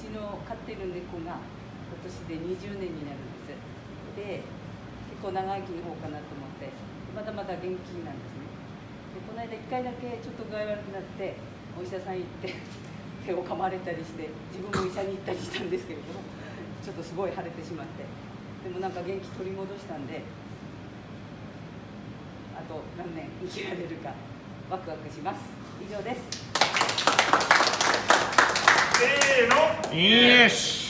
ちの飼ってる猫が今年で20年になるんです。で、結構長生きの方かなと思って、まだまだ元気なんですね。で、この間1回だけちょっと具合悪くなってお医者さん行って手を噛まれたりして、自分も医者に行ったりしたんですけれども、ちょっとすごい腫れてしまって、でもなんか元気取り戻したんで、あと何年生きられるかワクワクします。以上です。 せーの。イエス。